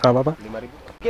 Gak apa-apa. 5.000. Oke,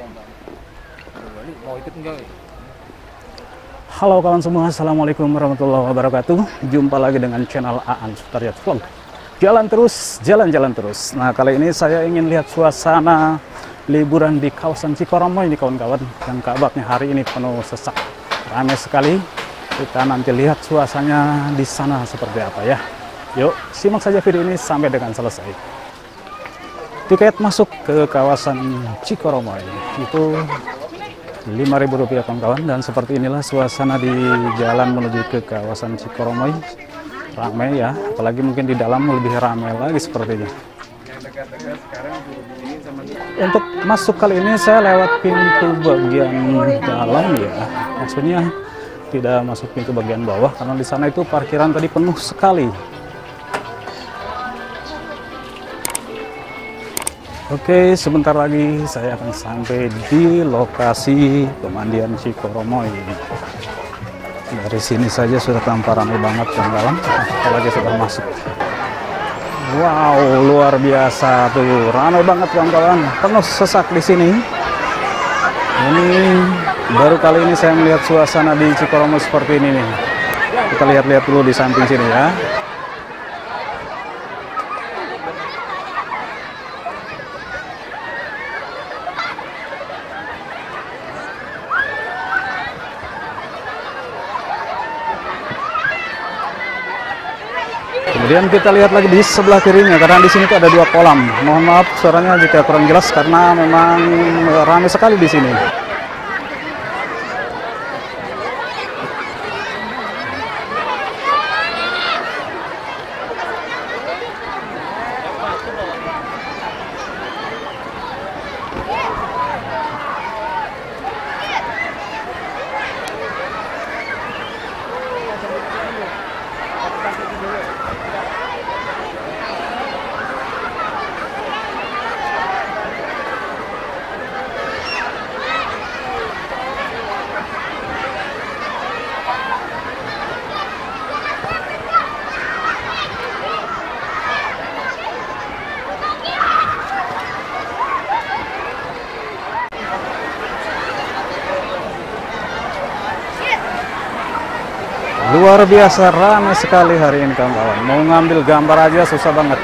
mau ikut enggak? Halo kawan semua, assalamualaikum warahmatullahi wabarakatuh. Jumpa lagi dengan channel Aan Sutarja Vlog. Jalan terus, jalan-jalan terus. Nah, kali ini saya ingin lihat suasana liburan di kawasan Cikoromo ini kawan-kawan. Yang kabarnya hari ini penuh sesak, ramai sekali. Kita nanti lihat suasananya di sana seperti apa ya. Yuk, simak saja video ini sampai dengan selesai. Tiket masuk ke kawasan Cikoromo itu Rp5.000 kawan-kawan, dan seperti inilah suasana di jalan menuju ke kawasan Cikoromo. Ramai ya, apalagi mungkin di dalam lebih ramai lagi sepertinya. Untuk masuk kali ini saya lewat pintu bagian dalam ya, maksudnya tidak masuk pintu bagian bawah karena di sana itu parkiran tadi penuh sekali. Oke, sebentar lagi saya akan sampai di lokasi pemandian Cikoromo ini. Dari sini saja sudah tampak ramai banget kawan-kawan, apalagi sudah masuk. Wow, luar biasa tuh, ramai banget kawan-kawan, penuh sesak di sini. Ini baru kali ini saya melihat suasana di Cikoromo seperti ini nih. Kita lihat-lihat dulu di samping sini ya. Kemudian kita lihat lagi di sebelah kirinya, karena di sini tuh ada dua kolam. Mohon maaf suaranya jika kurang jelas karena memang ramai sekali di sini. Luar biasa ramai sekali hari ini kawan-kawan. Mau ngambil gambar aja susah banget.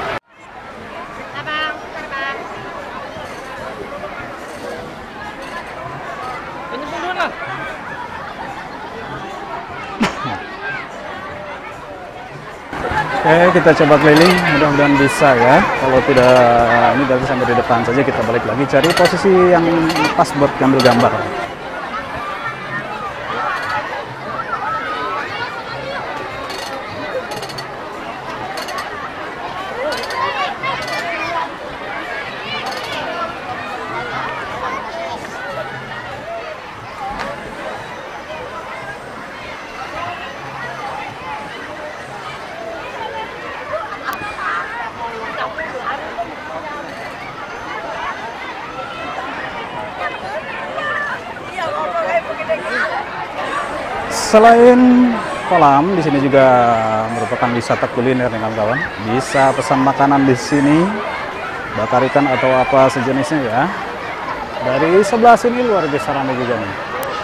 Oke, kita coba keliling, mudah-mudahan bisa ya. Kalau tidak, ini berarti sampai di depan saja, kita balik lagi cari posisi yang pas buat ngambil gambar. Selain kolam, di sini juga merupakan wisata kuliner nih kawan-kawan. Bisa pesan makanan di sini, bakar ikan atau apa sejenisnya ya. Dari sebelah sini luar biasa ramai juga nih.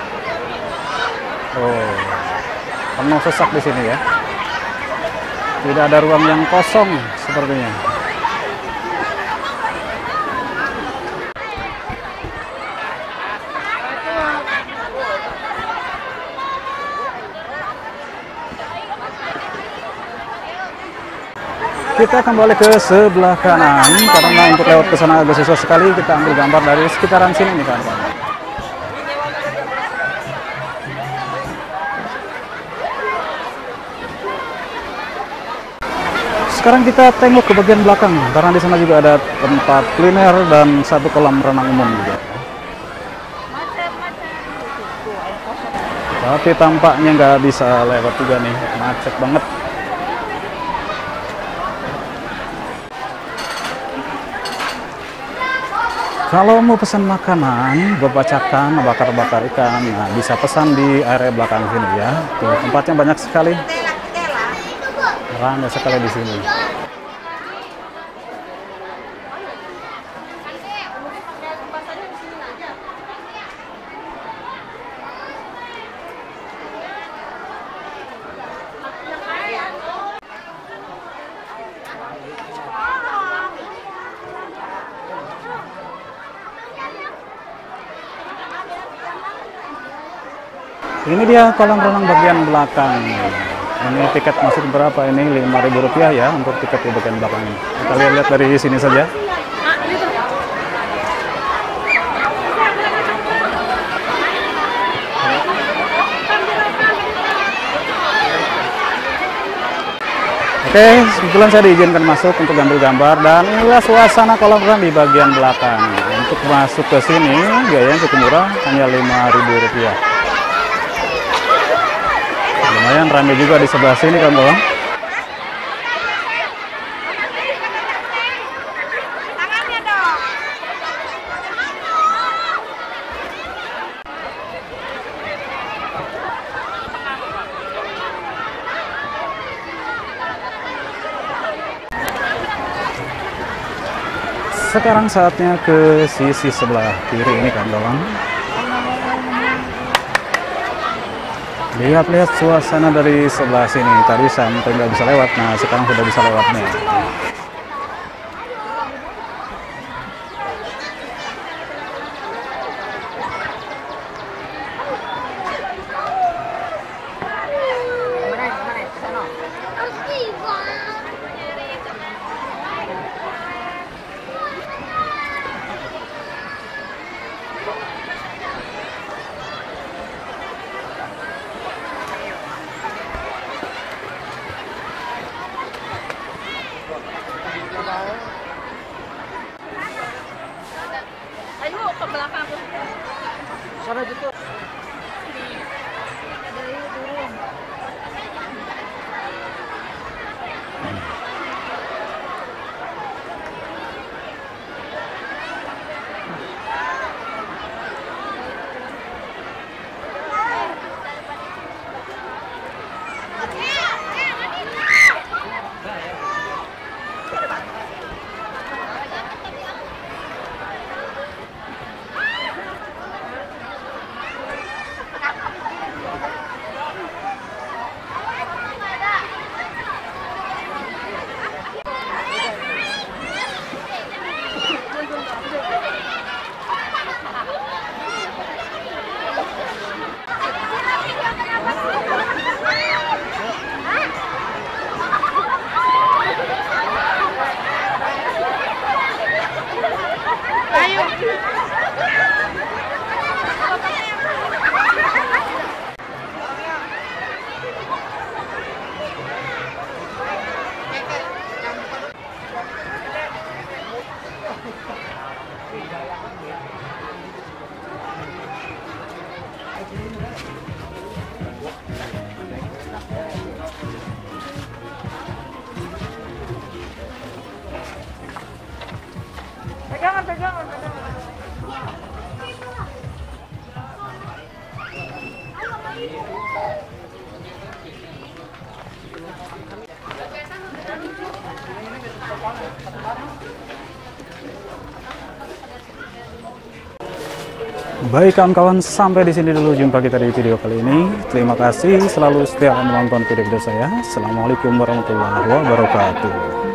Oh, penuh sesak di sini ya. Tidak ada ruang yang kosong sepertinya. Kita kembali ke sebelah kanan karena untuk lewat ke sana agak susah sekali. Kita ambil gambar dari sekitaran sini nih kawan-kawan. Sekarang kita tengok ke bagian belakang karena di sana juga ada tempat kuliner dan satu kolam renang umum juga. Tapi tampaknya nggak bisa lewat juga nih, macet banget. Kalau mau pesan makanan, bebacakan, bakar-bakar ikan, nah bisa pesan di area belakang sini ya. Tuh, tempatnya banyak sekali. Ramai sekali di sini. Ini dia kolam renang bagian belakang. Ini tiket masuk berapa ini? Rp5.000 ya untuk tiket di bagian belakang ini. Kita lihat dari sini saja. Oke, kebetulan saya diizinkan masuk untuk ambil gambar dan inilah suasana kolam renang di bagian belakang. Untuk masuk ke sini biayanya cukup murah, hanya Rp5.000. Lumayan ramai juga di sebelah sini kan, kawan. Sekarang saatnya ke sisi sebelah kiri ini kan, kawan. Lihat-lihat suasana dari sebelah sini. Tadi sampai nggak bisa lewat, nah sekarang sudah bisa lewatnya. Ayo ke belakang. Sana gitu. Pegangan. Baik kawan-kawan, sampai di sini dulu jumpa kita di video kali ini. Terima kasih selalu setia menonton video-video saya. Assalamualaikum warahmatullahi wabarakatuh.